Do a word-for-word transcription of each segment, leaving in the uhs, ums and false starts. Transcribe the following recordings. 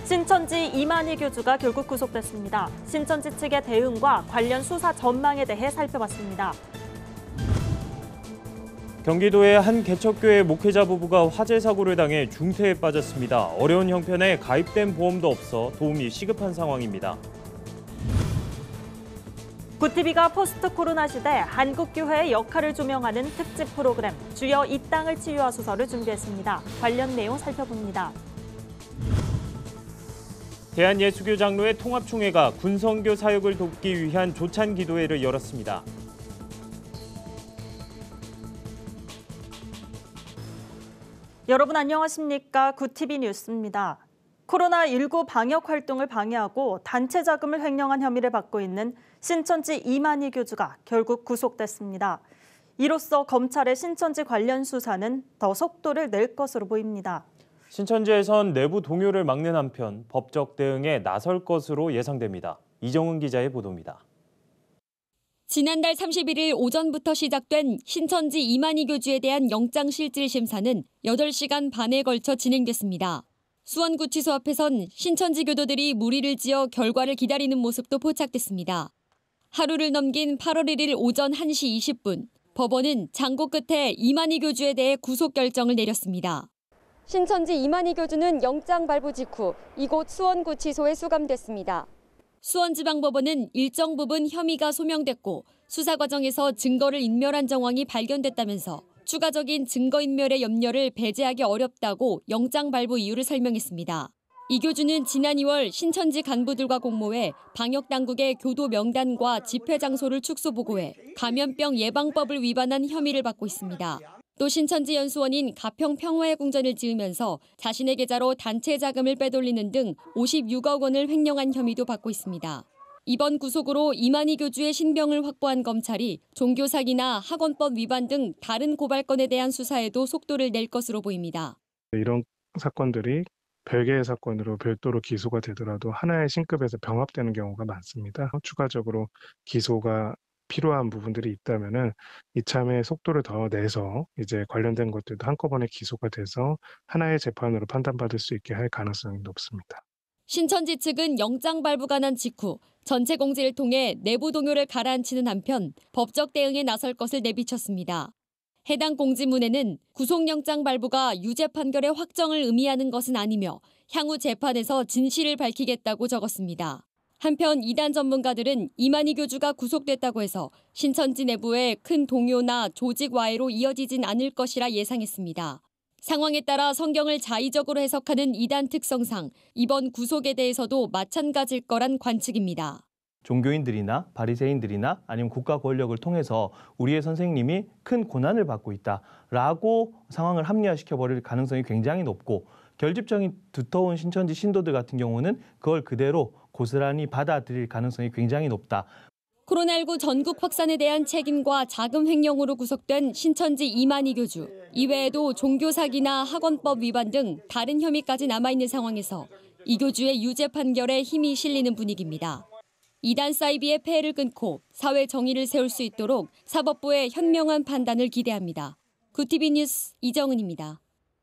신천지 이만희 교주가 결국 구속됐습니다. 신천지 측의 대응과 관련 수사 전망에 대해 살펴봤습니다. 경기도의 한 개척교회 목회자 부부가 화재 사고를 당해 중태에 빠졌습니다. 어려운 형편에 가입된 보험도 없어 도움이 시급한 상황입니다. 구티비가 포스트 코로나 시대 한국교회의 역할을 조명하는 특집 프로그램 주여 이 땅을 치유하소서를 준비했습니다. 관련 내용 살펴봅니다. 대한예수교 장로회 통합총회가 군선교 사역을 돕기 위한 조찬 기도회를 열었습니다. 여러분 안녕하십니까? 구티비 뉴스입니다. 코로나십구 방역 활동을 방해하고 단체 자금을 횡령한 혐의를 받고 있는 신천지 이만희 교주가 결국 구속됐습니다. 이로써 검찰의 신천지 관련 수사는 더 속도를 낼 것으로 보입니다. 신천지에선 내부 동요를 막는 한편 법적 대응에 나설 것으로 예상됩니다. 이정은 기자의 보도입니다. 지난달 삼십일일 오전부터 시작된 신천지 이만희 교주에 대한 영장실질심사는 여덟 시간 반에 걸쳐 진행됐습니다. 수원구치소 앞에선 신천지 교도들이 무리를 지어 결과를 기다리는 모습도 포착됐습니다. 하루를 넘긴 팔월 일일 오전 한 시 이십 분, 법원은 장고 끝에 이만희 교주에 대해 구속 결정을 내렸습니다. 신천지 이만희 교주는 영장 발부 직후 이곳 수원구치소에 수감됐습니다. 수원지방법원은 일정 부분 혐의가 소명됐고 수사 과정에서 증거를 인멸한 정황이 발견됐다면서 추가적인 증거인멸의 염려를 배제하기 어렵다고 영장 발부 이유를 설명했습니다. 이 교주는 지난 이월 신천지 간부들과 공모해 방역당국의 교도 명단과 집회 장소를 축소 보고해 감염병 예방법을 위반한 혐의를 받고 있습니다. 또 신천지 연수원인 가평 평화의 궁전을 지으면서 자신의 계좌로 단체 자금을 빼돌리는 등 오십육억 원을 횡령한 혐의도 받고 있습니다. 이번 구속으로 이만희 교주의 신병을 확보한 검찰이 종교 사기나 학원법 위반 등 다른 고발건에 대한 수사에도 속도를 낼 것으로 보입니다. 이런 사건들이 별개의 사건으로 별도로 기소가 되더라도 하나의 신급에서 병합되는 경우가 많습니다. 추가적으로 기소가 필요한 부분들이 있다면은 이참에 속도를 더 내서 이제 관련된 것들도 한꺼번에 기소가 돼서 하나의 재판으로 판단받을 수 있게 할 가능성이 높습니다. 신천지 측은 영장 발부가 난 직후 전체 공지를 통해 내부 동요를 가라앉히는 한편 법적 대응에 나설 것을 내비쳤습니다. 해당 공지문에는 구속영장 발부가 유죄 판결의 확정을 의미하는 것은 아니며 향후 재판에서 진실을 밝히겠다고 적었습니다. 한편 이단 전문가들은 이만희 교주가 구속됐다고 해서 신천지 내부에 큰 동요나 조직 와해로 이어지진 않을 것이라 예상했습니다. 상황에 따라 성경을 자의적으로 해석하는 이단 특성상 이번 구속에 대해서도 마찬가지일 거란 관측입니다. 종교인들이나 바리새인들이나 아니면 국가 권력을 통해서 우리의 선생님이 큰 고난을 받고 있다라고 상황을 합리화시켜버릴 가능성이 굉장히 높고 결집적인 두터운 신천지 신도들 같은 경우는 그걸 그대로 고스란히 받아들일 가능성이 굉장히 높다. 코로나십구 전국 확산에 대한 책임과 자금 횡령으로 구속된 신천지 이만희 교주. 이외에도 종교 사기나 학원법 위반 등 다른 혐의까지 남아있는 상황에서 이 교주의 유죄 판결에 힘이 실리는 분위기입니다. 이단 사이비의 폐해를 끊고 사회 정의를 세울 수 있도록 사법부의 현명한 판단을 기대합니다. 구티비 뉴스 이정은입니다.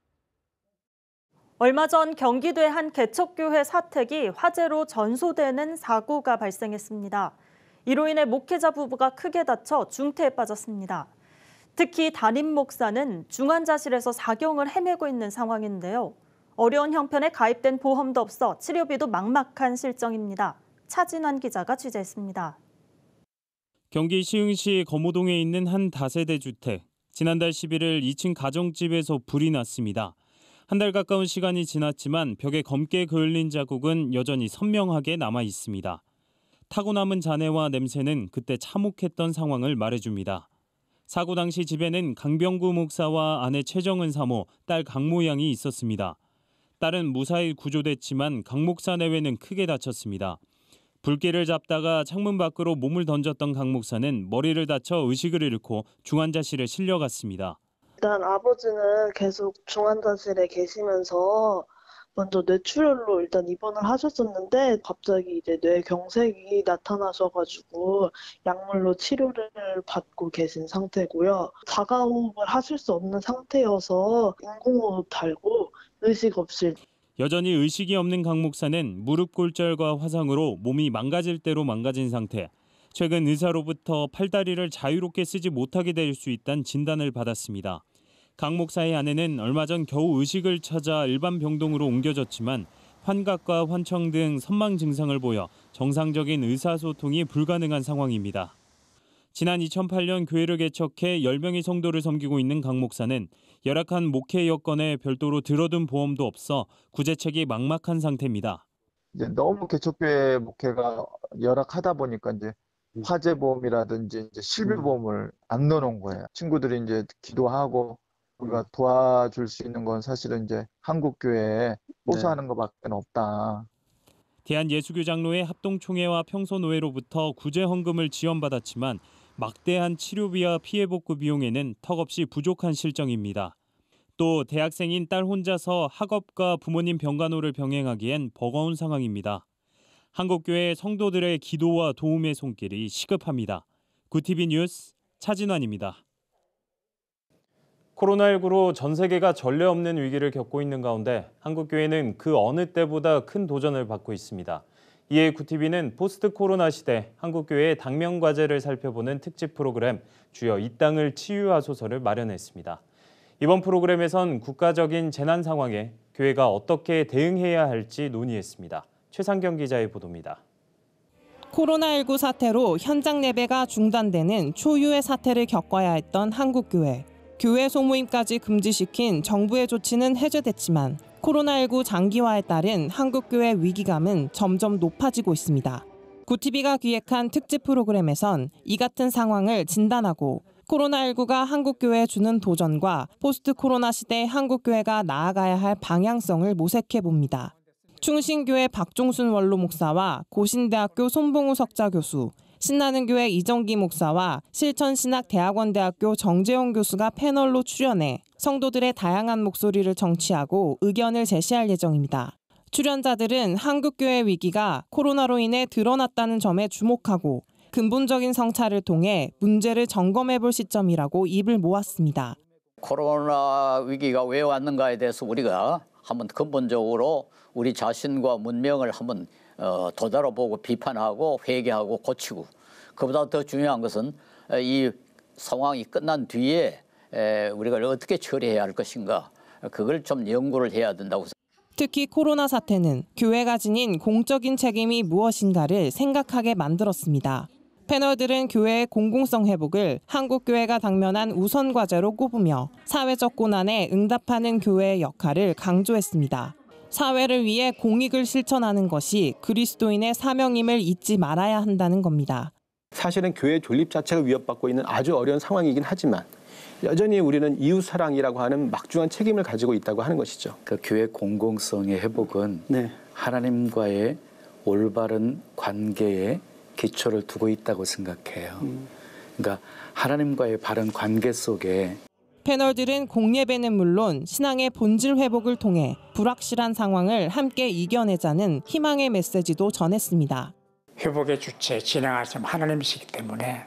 얼마 전 경기도의 한 개척교회 사택이 화재로 전소되는 사고가 발생했습니다. 이로 인해 목회자 부부가 크게 다쳐 중태에 빠졌습니다. 특히 담임 목사는 중환자실에서 사경을 헤매고 있는 상황인데요. 어려운 형편에 가입된 보험도 없어 치료비도 막막한 실정입니다. 차진환 기자가 취재했습니다. 경기 시흥시 거모동에 있는 한 다세대 주택. 지난달 십일일 이 층 가정집에서 불이 났습니다. 한 달 가까운 시간이 지났지만 벽에 검게 그을린 자국은 여전히 선명하게 남아 있습니다. 타고 남은 잔해와 냄새는 그때 참혹했던 상황을 말해줍니다. 사고 당시 집에는 강병구 목사와 아내 최정은 사모, 딸 강모 양이 있었습니다. 딸은 무사히 구조됐지만 강 목사 내외는 크게 다쳤습니다. 불길을 잡다가 창문 밖으로 몸을 던졌던 강 목사는 머리를 다쳐 의식을 잃고 중환자실에 실려갔습니다. 일단 아버지는 계속 중환자실에 계시면서 먼저 뇌출혈로 일단 입원을 하셨었는데 갑자기 이제 뇌경색이 나타나셔가지고 약물로 치료를 받고 계신 상태고요. 자가호흡을 하실 수 없는 상태여서 인공호흡 달고 의식 없이. 여전히 의식이 없는 강 목사는 무릎 골절과 화상으로 몸이 망가질 대로 망가진 상태. 최근 의사로부터 팔다리를 자유롭게 쓰지 못하게 될 수 있다는 진단을 받았습니다. 강 목사의 아내는 얼마 전 겨우 의식을 찾아 일반 병동으로 옮겨졌지만 환각과 환청 등 선망 증상을 보여 정상적인 의사소통이 불가능한 상황입니다. 지난 이천팔 년 교회를 개척해 열 명의 성도를 섬기고 있는 강 목사는 열악한 목회 여건에 별도로 들어둔 보험도 없어 구제책이 막막한 상태입니다. 이제 너무 개척교회 목회가 열악하다 보니까 이제 화재 보험이라든지 이제 실비 보험을 안 넣어놓은 거예요. 친구들이 이제 기도하고 우리가 도와줄 수 있는 건 사실은 이제 한국 교회에 호소하는 것밖에 없다. 대한예수교장로회 합동총회와 평소노회로부터 구제 헌금을 지원받았지만 막대한 치료비와 피해복구 비용에는 턱없이 부족한 실정입니다. 또 대학생인 딸 혼자서 학업과 부모님 병간호를 병행하기엔 버거운 상황입니다. 한국교회 성도들의 기도와 도움의 손길이 시급합니다. 구티비 뉴스 차진환입니다. 코로나십구로 전 세계가 전례 없는 위기를 겪고 있는 가운데 한국교회는 그 어느 때보다 큰 도전을 받고 있습니다. 이에 구티비는 포스트 코로나 시대 한국교회의 당면 과제를 살펴보는 특집 프로그램 주여 이 땅을 치유하소서를 마련했습니다. 이번 프로그램에선 국가적인 재난 상황에 교회가 어떻게 대응해야 할지 논의했습니다. 최상경 기자의 보도입니다. 코로나십구 사태로 현장 예배가 중단되는 초유의 사태를 겪어야 했던 한국교회. 교회 소모임까지 금지시킨 정부의 조치는 해제됐지만 코로나십구 장기화에 따른 한국교회 위기감은 점점 높아지고 있습니다. 구티비가 기획한 특집 프로그램에선 이 같은 상황을 진단하고 코로나십구가 한국교회에 주는 도전과 포스트 코로나 시대 한국교회가 나아가야 할 방향성을 모색해봅니다. 충신교회 박종순 원로 목사와 고신대학교 손봉우 석좌 교수, 신나는교회 이정기 목사와 실천신학대학원대학교 정재용 교수가 패널로 출연해 성도들의 다양한 목소리를 정치하고 의견을 제시할 예정입니다. 출연자들은 한국교회 위기가 코로나로 인해 드러났다는 점에 주목하고 근본적인 성찰을 통해 문제를 점검해볼 시점이라고 입을 모았습니다. 코로나 위기가 왜 왔는가에 대해서 우리가 한번 근본적으로 우리 자신과 문명을 한번 어, 되돌아보고 비판하고 회개하고 고치고, 그보다 더 중요한 것은 이 상황이 끝난 뒤에 에, 우리가 어떻게 처리해야 할 것인가, 그걸 좀 연구를 해야 된다고 생각합니다. 특히 코로나 사태는 교회가 지닌 공적인 책임이 무엇인가를 생각하게 만들었습니다. 패널들은 교회의 공공성 회복을 한국교회가 당면한 우선 과제로 꼽으며 사회적 고난에 응답하는 교회의 역할을 강조했습니다. 사회를 위해 공익을 실천하는 것이 그리스도인의 사명임을 잊지 말아야 한다는 겁니다. 사실은 교회 존립 자체가 위협받고 있는 아주 어려운 상황이긴 하지만 여전히 우리는 이웃사랑이라고 하는 막중한 책임을 가지고 있다고 하는 것이죠. 그 교회 공공성의 회복은 네. 하나님과의 올바른 관계에 기초를 두고 있다고 생각해요. 음. 그러니까 하나님과의 바른 관계 속에 패널들은 공예배는 물론 신앙의 본질 회복을 통해 불확실한 상황을 함께 이겨내자는 희망의 메시지도 전했습니다. 회복의 주체, 진행하시는 하나님이시기 때문에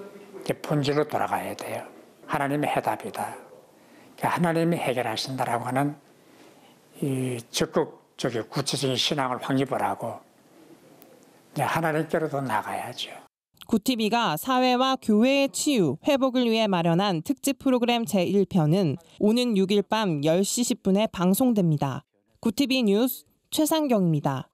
본질로 돌아가야 돼요. 하나님의 해답이다. 하나님이 해결하신다라고 하는 이 적극적인 구체적인 신앙을 확립을 하고 하나님께로도 나가야죠. 구티비가 사회와 교회의 치유, 회복을 위해 마련한 특집 프로그램 제일 편은 오는 육 일 밤 열 시 십 분에 방송됩니다. 구티비 뉴스 최상경입니다.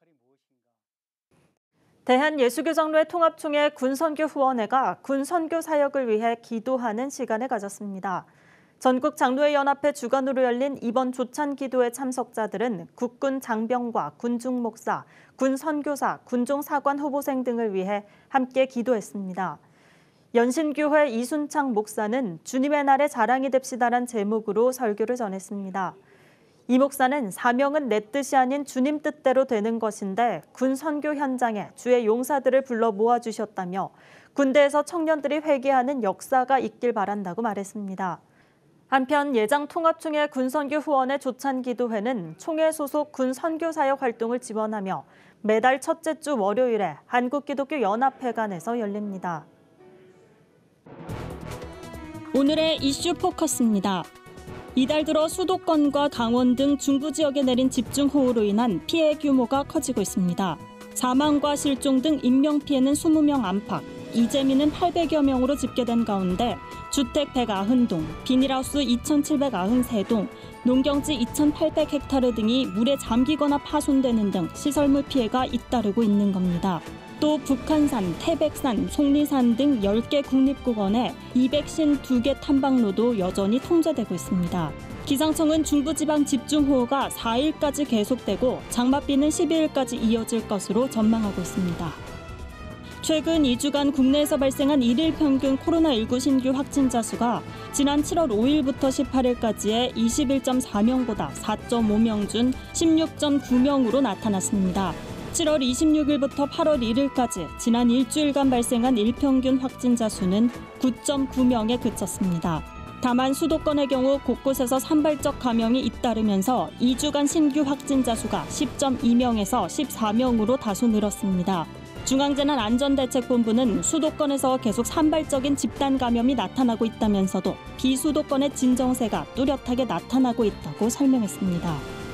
대한예수교장로회 통합총회 군선교 후원회가 군선교 사역을 위해 기도하는 시간을 가졌습니다. 전국 장로회 연합회 주관으로 열린 이번 조찬 기도회 참석자들은 국군 장병과 군중 목사, 군 선교사, 군종 사관 후보생 등을 위해 함께 기도했습니다. 연신교회 이순창 목사는 주님의 날에 자랑이 됩시다란 제목으로 설교를 전했습니다. 이 목사는 사명은 내 뜻이 아닌 주님 뜻대로 되는 것인데 군 선교 현장에 주의 용사들을 불러 모아주셨다며 군대에서 청년들이 회개하는 역사가 있길 바란다고 말했습니다. 한편 예장 통합총회 군선교 후원회 조찬기도회는 총회 소속 군 선교사역 활동을 지원하며 매달 첫째 주 월요일에 한국기독교연합회관에서 열립니다. 오늘의 이슈 포커스입니다. 이달 들어 수도권과 강원 등 중부 지역에 내린 집중호우로 인한 피해 규모가 커지고 있습니다. 사망과 실종 등 인명피해는 이십 명 안팎, 이재민은 팔백여 명으로 집계된 가운데 주택 백구십 동, 비닐하우스 이천칠백구십삼 동, 농경지 이천팔백 헥타르 등이 물에 잠기거나 파손되는 등 시설물 피해가 잇따르고 있는 겁니다. 또 북한산, 태백산, 속리산 등 열 개 국립공원에 이백오십이 개 탐방로도 여전히 통제되고 있습니다. 기상청은 중부지방 집중호우가 사 일까지 계속되고 장맛비는 십이 일까지 이어질 것으로 전망하고 있습니다. 최근 이 주간 국내에서 발생한 일일 평균 코로나십구 신규 확진자 수가 지난 칠월 오일부터 십팔일까지의 이십일 점 사 명보다 사 점 오 명 준 십육 점 구 명으로 나타났습니다. 칠월 이십육일부터 팔월 일일까지 지난 일주일간 발생한 일평균 확진자 수는 구 점 구 명에 그쳤습니다. 다만 수도권의 경우 곳곳에서 산발적 감염이 잇따르면서 이 주간 신규 확진자 수가 십 점 이 명에서 십사 명으로 다소 늘었습니다. 중앙재난안전대책본부는 수도권에서 계속 산발적인 집단 감염이 나타나고 있다면서도 비수도권의 진정세가 뚜렷하게 나타나고 있다고 설명했습니다.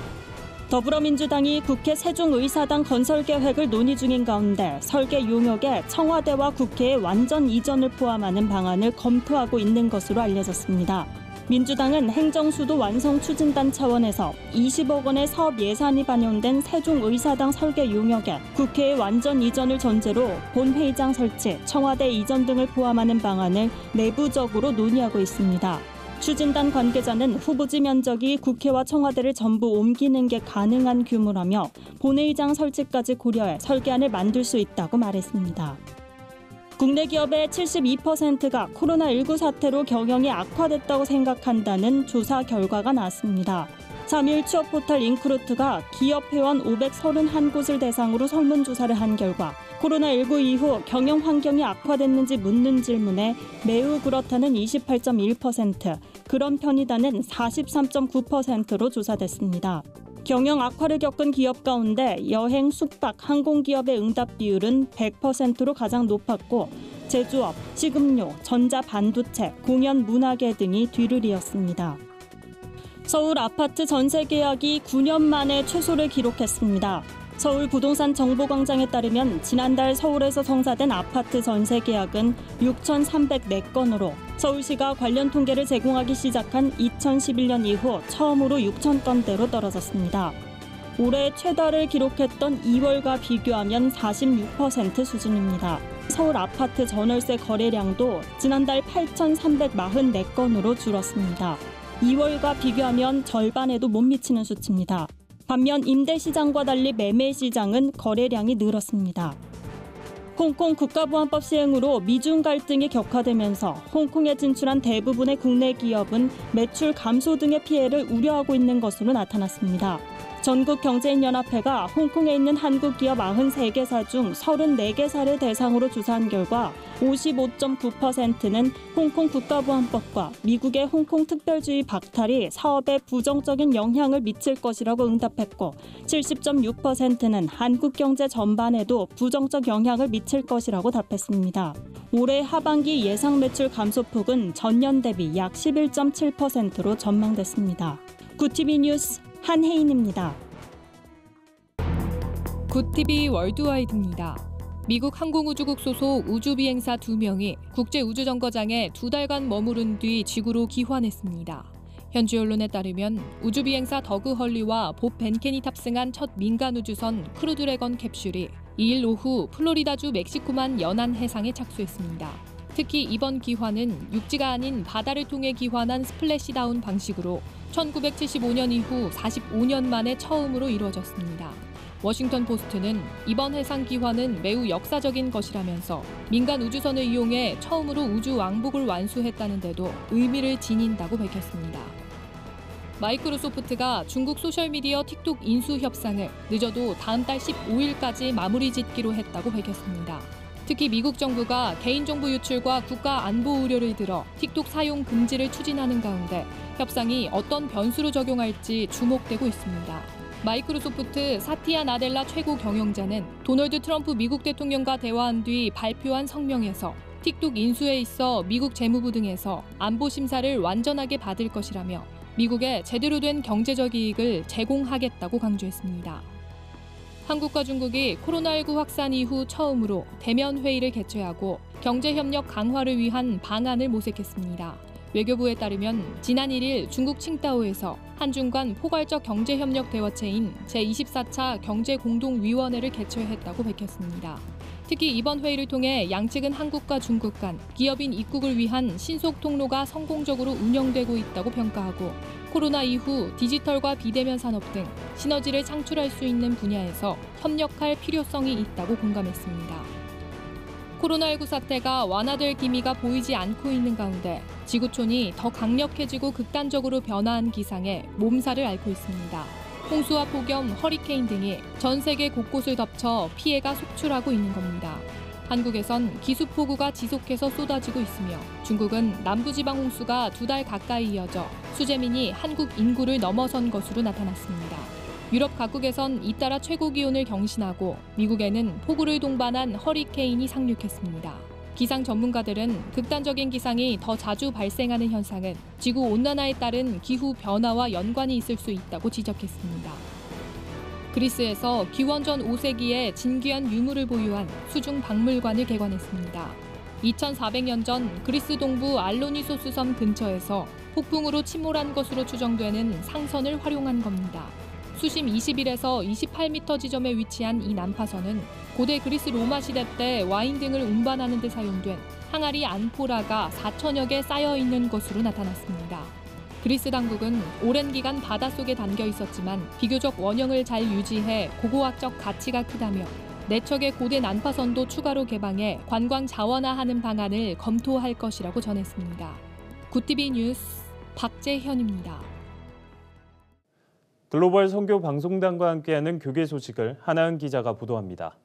더불어민주당이 국회 세종의사당 건설 계획을 논의 중인 가운데 설계 용역에 청와대와 국회의 완전 이전을 포함하는 방안을 검토하고 있는 것으로 알려졌습니다. 민주당은 행정수도 완성 추진단 차원에서 이십억 원의 사업 예산이 반영된 세종의사당 설계 용역에 국회의 완전 이전을 전제로 본회의장 설치, 청와대 이전 등을 포함하는 방안을 내부적으로 논의하고 있습니다. 추진단 관계자는 후보지 면적이 국회와 청와대를 전부 옮기는 게 가능한 규모라며 본회의장 설치까지 고려해 설계안을 만들 수 있다고 말했습니다. 국내 기업의 칠십이 퍼센트가 코로나십구 사태로 경영이 악화됐다고 생각한다는 조사 결과가 나왔습니다. 삼 일 취업 포털 인크루트가 기업 회원 오백삼십일 곳을 대상으로 설문조사를 한 결과 코로나십구 이후 경영 환경이 악화됐는지 묻는 질문에 매우 그렇다는 이십팔 점 일 퍼센트, 그런 편이다는 사십삼 점 구 퍼센트로 조사됐습니다. 경영 악화를 겪은 기업 가운데 여행, 숙박, 항공기업의 응답 비율은 백 퍼센트로 가장 높았고 제조업, 식음료, 전자반도체, 공연, 문화계 등이 뒤를 이었습니다. 서울 아파트 전세 계약이 구 년 만에 최소를 기록했습니다. 서울 부동산 정보광장에 따르면 지난달 서울에서 성사된 아파트 전세 계약은 육천삼백사 건으로 서울시가 관련 통계를 제공하기 시작한 이천십일 년 이후 처음으로 육천 건대로 떨어졌습니다. 올해 최다를 기록했던 이월과 비교하면 사십육 퍼센트 수준입니다. 서울 아파트 전월세 거래량도 지난달 팔천삼백사십사 건으로 줄었습니다. 이월과 비교하면 절반에도 못 미치는 수치입니다. 반면 임대시장과 달리 매매시장은 거래량이 늘었습니다. 홍콩 국가보안법 시행으로 미중 갈등이 격화되면서 홍콩에 진출한 대부분의 국내 기업은 매출 감소 등의 피해를 우려하고 있는 것으로 나타났습니다. 전국경제인연합회가 홍콩에 있는 한국 기업 구십삼 개사 중 삼십사 개사를 대상으로 조사한 결과 오십오 점 구 퍼센트는 홍콩 국가보안법과 미국의 홍콩 특별주의 박탈이 사업에 부정적인 영향을 미칠 것이라고 응답했고 칠십 점 육 퍼센트는 한국 경제 전반에도 부정적 영향을 미칠 것이라고 답했습니다. 올해 하반기 예상 매출 감소폭은 전년 대비 약 십일 점 칠 퍼센트로 전망됐습니다. 구티비 뉴스 한혜인입니다. 굿티비 월드와이드입니다. 미국 항공우주국 소속 우주비행사 두 명이 국제우주정거장에 두 달간 머무른 뒤 지구로 귀환했습니다. 현지 언론에 따르면 우주비행사 더그 헐리와 봇 벤켄이 탑승한 첫 민간우주선 크루드래건 캡슐이 이 일 오후 플로리다주 멕시코만 연안 해상에 착수했습니다. 특히 이번 귀환은 육지가 아닌 바다를 통해 귀환한 스플래시다운 방식으로 천구백칠십오 년 이후 사십오 년 만에 처음으로 이루어졌습니다. 워싱턴 포스트는 이번 해상 귀환은 매우 역사적인 것이라면서 민간 우주선을 이용해 처음으로 우주 왕복을 완수했다는 데도 의미를 지닌다고 밝혔습니다. 마이크로소프트가 중국 소셜미디어 틱톡 인수 협상을 늦어도 다음 달 십오 일까지 마무리 짓기로 했다고 밝혔습니다. 특히 미국 정부가 개인정보 유출과 국가 안보 우려를 들어 틱톡 사용 금지를 추진하는 가운데 협상이 어떤 변수로 적용할지 주목되고 있습니다. 마이크로소프트 사티아 나델라 최고 경영자는 도널드 트럼프 미국 대통령과 대화한 뒤 발표한 성명에서 틱톡 인수에 있어 미국 재무부 등에서 안보 심사를 완전하게 받을 것이라며 미국에 제대로 된 경제적 이익을 제공하겠다고 강조했습니다. 한국과 중국이 코로나십구 확산 이후 처음으로 대면 회의를 개최하고 경제협력 강화를 위한 방안을 모색했습니다. 외교부에 따르면 지난 일 일 중국 칭다오에서 한중 간 포괄적 경제협력 대화체인 제이십사 차 경제공동위원회를 개최했다고 밝혔습니다. 특히 이번 회의를 통해 양측은 한국과 중국 간 기업인 입국을 위한 신속 통로가 성공적으로 운영되고 있다고 평가하고 코로나 이후 디지털과 비대면 산업 등 시너지를 창출할 수 있는 분야에서 협력할 필요성이 있다고 공감했습니다. 코로나십구 사태가 완화될 기미가 보이지 않고 있는 가운데 지구촌이 더 강력해지고 극단적으로 변화한 기상에 몸살을 앓고 있습니다. 홍수와 폭염, 허리케인 등이 전 세계 곳곳을 덮쳐 피해가 속출하고 있는 겁니다. 한국에선 기습폭우가 지속해서 쏟아지고 있으며 중국은 남부지방 홍수가 두 달 가까이 이어져 수재민이 한국 인구를 넘어선 것으로 나타났습니다. 유럽 각국에선 잇따라 최고 기온을 경신하고 미국에는 폭우를 동반한 허리케인이 상륙했습니다. 기상 전문가들은 극단적인 기상이 더 자주 발생하는 현상은 지구온난화에 따른 기후 변화와 연관이 있을 수 있다고 지적했습니다. 그리스에서 기원전 오 세기에 진귀한 유물을 보유한 수중 박물관을 개관했습니다. 이천사백 년 전 그리스 동부 알로니소스 섬 근처에서 폭풍으로 침몰한 것으로 추정되는 상선을 활용한 겁니다. 수심 이십일에서 이십팔 미터 지점에 위치한 이 난파선은 고대 그리스 로마 시대 때 와인 등을 운반하는 데 사용된 항아리 안포라가 사천여 개 쌓여 있는 것으로 나타났습니다. 그리스 당국은 오랜 기간 바닷속에 담겨 있었지만 비교적 원형을 잘 유지해 고고학적 가치가 크다며 네 척의 고대 난파선도 추가로 개방해 관광 자원화하는 방안을 검토할 것이라고 전했습니다. 구티비 뉴스 박재현입니다. 글로벌 선교 방송단과 함께하는 교계 소식을 하나은 기자가 보도합니다.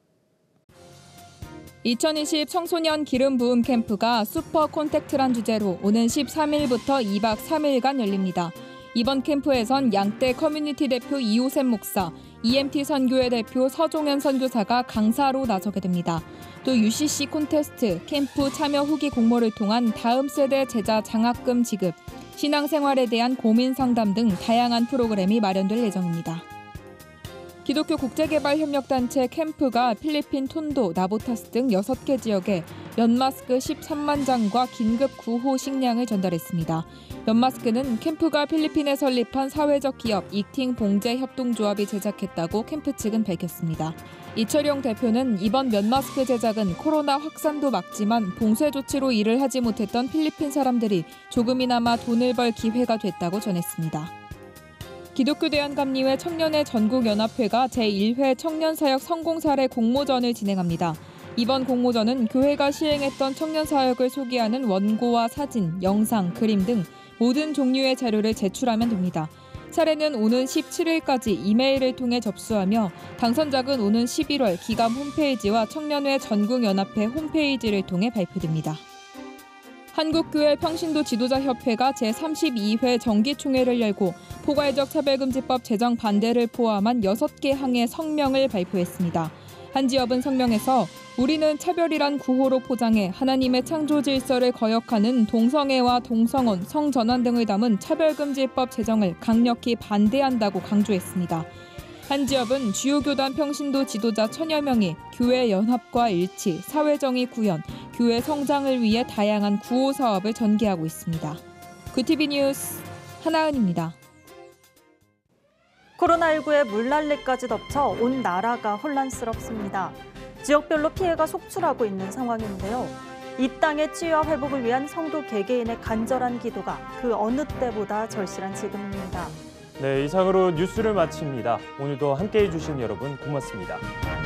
이천이십 청소년 기름 부음 캠프가 슈퍼 콘택트란 주제로 오는 십삼 일부터 이 박 삼 일간 열립니다. 이번 캠프에선 양떼 커뮤니티 대표 이호셉 목사, 이엠티 선교회 대표 서종현 선교사가 강사로 나서게 됩니다. 또 유씨씨 콘테스트, 캠프 참여 후기 공모를 통한 다음 세대 제자 장학금 지급, 신앙생활에 대한 고민 상담 등 다양한 프로그램이 마련될 예정입니다. 기독교 국제개발협력단체 캠프가 필리핀 톤도, 나보타스 등 여섯 개 지역에 면마스크 십삼만 장과 긴급 구호 식량을 전달했습니다. 면마스크는 캠프가 필리핀에 설립한 사회적 기업 익팅 봉제 협동조합이 제작했다고 캠프 측은 밝혔습니다. 이철용 대표는 이번 면마스크 제작은 코로나 확산도 막지만 봉쇄 조치로 일을 하지 못했던 필리핀 사람들이 조금이나마 돈을 벌 기회가 됐다고 전했습니다. 기독교대한감리회 청년회 전국연합회가 제일 회 청년사역 성공사례 공모전을 진행합니다. 이번 공모전은 교회가 시행했던 청년사역을 소개하는 원고와 사진, 영상, 그림 등 모든 종류의 자료를 제출하면 됩니다. 사례는 오는 십칠 일까지 이메일을 통해 접수하며 당선작은 오는 십일월 기감 홈페이지와 청년회 전국연합회 홈페이지를 통해 발표됩니다. 한국교회 평신도 지도자협회가 제삼십이 회 정기총회를 열고 포괄적 차별금지법 제정 반대를 포함한 여섯 개 항의 성명을 발표했습니다. 한 지협은 성명에서 우리는 차별이란 구호로 포장해 하나님의 창조 질서를 거역하는 동성애와 동성혼, 성전환 등을 담은 차별금지법 제정을 강력히 반대한다고 강조했습니다. 한 지협은 주요 교단 평신도 지도자 천여 명이 교회 연합과 일치, 사회정의 구현, 교회 성장을 위해 다양한 구호 사업을 전개하고 있습니다. 구티비 뉴스 하나은입니다. 코로나십구에 물난리까지 덮쳐 온 나라가 혼란스럽습니다. 지역별로 피해가 속출하고 있는 상황인데요. 이 땅의 치유와 회복을 위한 성도 개개인의 간절한 기도가 그 어느 때보다 절실한 지금입니다. 네, 이상으로 뉴스를 마칩니다. 오늘도 함께해 주신 여러분 고맙습니다.